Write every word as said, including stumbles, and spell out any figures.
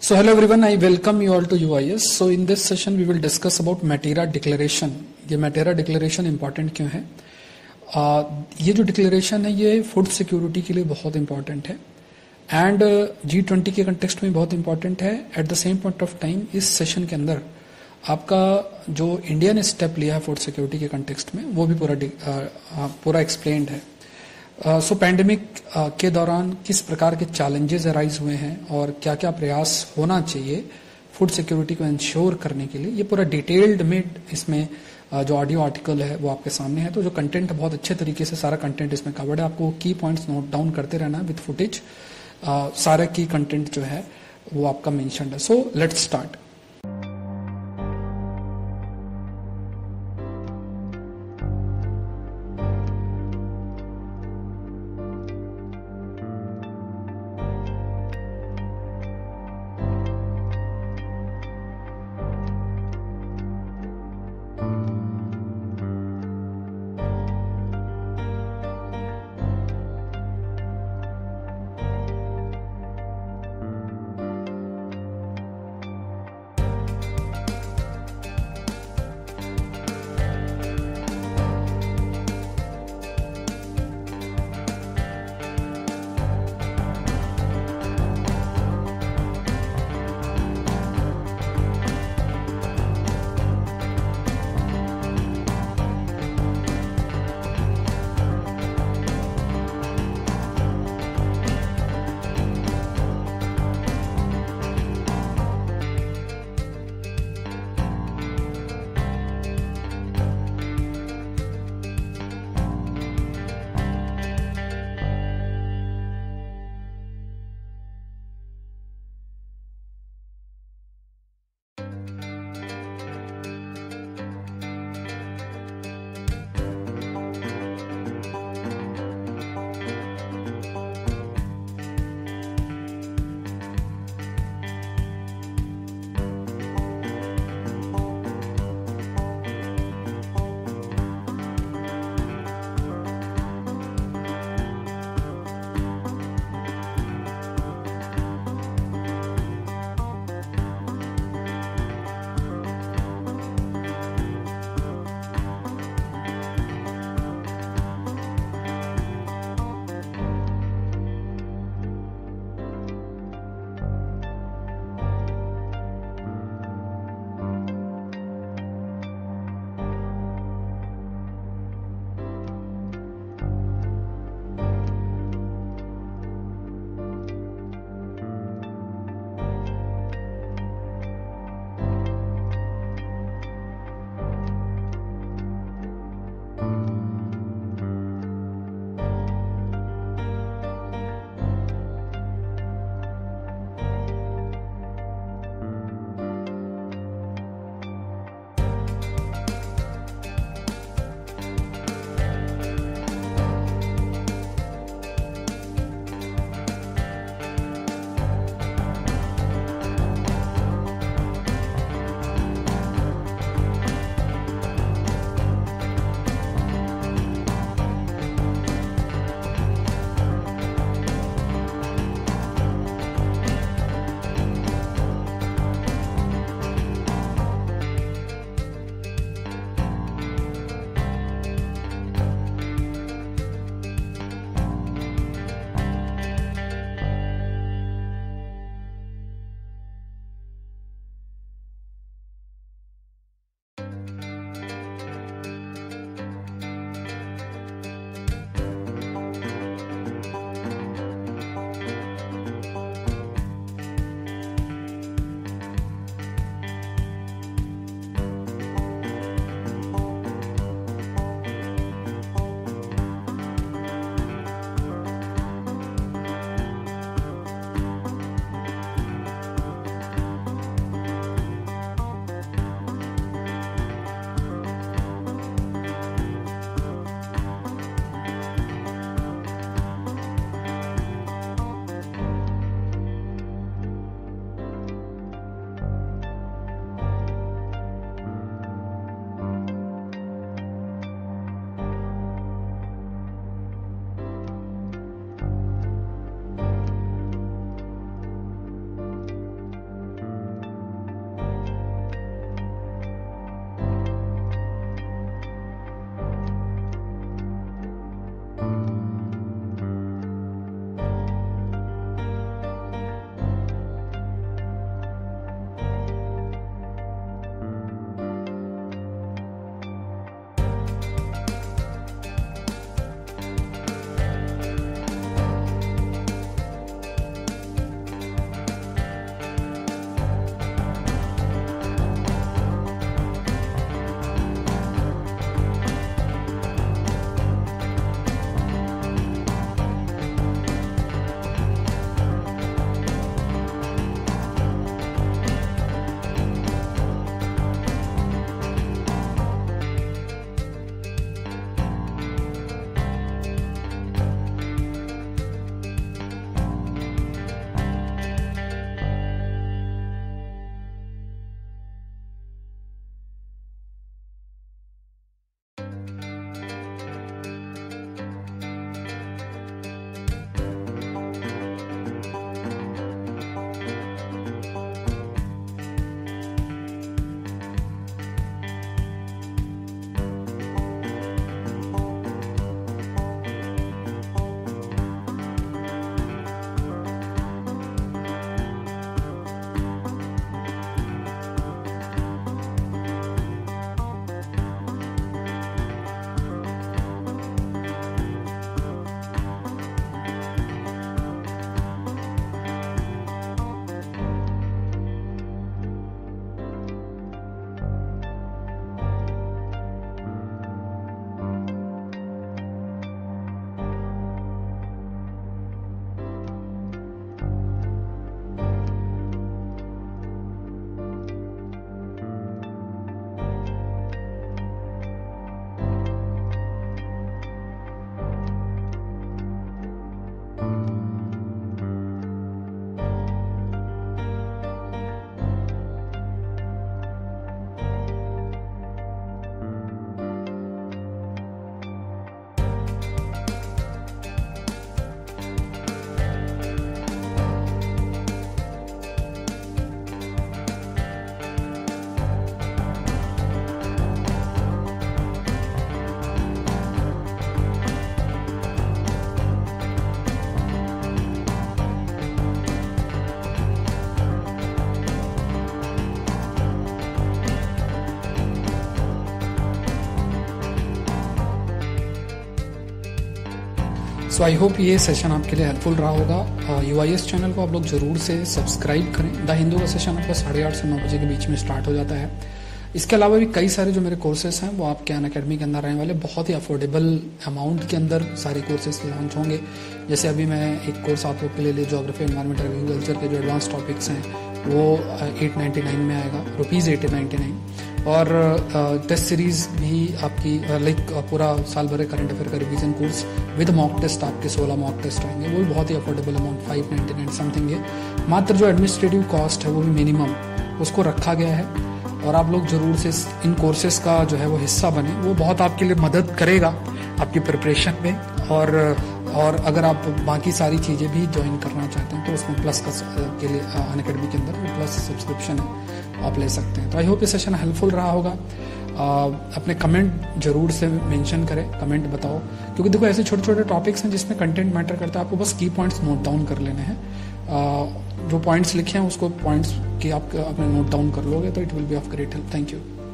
So hello everyone, I welcome you all to U I S. So in this session we will discuss about Matera Declaration. ये Matera Declaration important क्यों है? uh, ये जो declaration है ये food security के लिए बहुत इंपॉर्टेंट है एंड जी ट्वेंटी के कंटेक्स्ट में बहुत इंपॉर्टेंट है. At the same point of time इस सेशन के अंदर आपका जो इंडिया ने स्टेप लिया है फूड सिक्योरिटी के कंटेक्स्ट में वो भी पूरा uh, पूरा एक्सप्लेन्ड है. So uh, pandemic so, uh, के दौरान किस प्रकार के चैलेंजेस अराइज हुए हैं और क्या क्या प्रयास होना चाहिए फूड सिक्योरिटी को इंश्योर करने के लिए, ये पूरा डिटेल्ड में इसमें uh, जो ऑडियो आर्टिकल है वो आपके सामने है. तो जो कंटेंट बहुत अच्छे तरीके से सारा कंटेंट इसमें कवर्ड है. आपको की पॉइंट्स नोट डाउन करते रहना विद फुटेज. uh, सारा की कंटेंट जो है वो आपका मेंशन्ड है. So let's start. So I hope ये सेशन आपके लिए हेल्पफुल रहा होगा। यू आई एस चैनल को आप लोग जरूर से सब्सक्राइब करें। द हिंदू का सेशन आपका साढ़े आठ से नौ बजे के बीच में स्टार्ट हो जाता है। इसके अलावा भी कई सारे जो मेरे कोर्सेज हैं वो आपके अनअकैडमी के अंदर रहने वाले, बहुत ही अफोर्डेबल अमाउंट के अंदर सारे कोर्सेज लॉन्च होंगे। जैसे अभी मैं एक कोर्स आप लोग के लिए ले ज्योग्राफी एनवायरमेंट एग्रीकल्चर के जो एडवांस टॉपिक्स हैं वो एट नाइन्टी नाइन में आएगा, रुपीज़ एट नाइन्टी नाइन। और टेस्ट सीरीज़ भी आपकी लाइक पूरा साल भर करंट अफेयर का revision course with mock test, आपके सोलह मॉक टेस्ट होंगे, वो भी बहुत ही affordable amount five ninety nine something है। मात्र जो एडमिनिस्ट्रेटिव कॉस्ट है वो भी मिनिमम उसको रखा गया है। और आप लोग जरूर से इन कोर्सेज का जो है वो हिस्सा बने, वो बहुत आपके लिए मदद करेगा आपकी प्रिपरेशन में। और और अगर आप बाकी सारी चीज़ें भी ज्वाइन करना चाहते हैं तो उसमें प्लस का के लिए अनअकैडमी के अंदर प्लस सब्सक्रिप्शन है, आप ले सकते हैं। तो आई होप ये सेशन हेल्पफुल रहा होगा। आ, अपने कमेंट जरूर से मेंशन करें, कमेंट बताओ, क्योंकि देखो ऐसे छोटे छोटे टॉपिक्स हैं जिसमें कंटेंट मैटर करता है। आपको बस की पॉइंट्स नोट डाउन कर लेने हैं। आ, जो पॉइंट्स लिखे हैं उसको पॉइंट्स की आप अपने नोट डाउन कर लोगे तो it will be of great help. Thank you.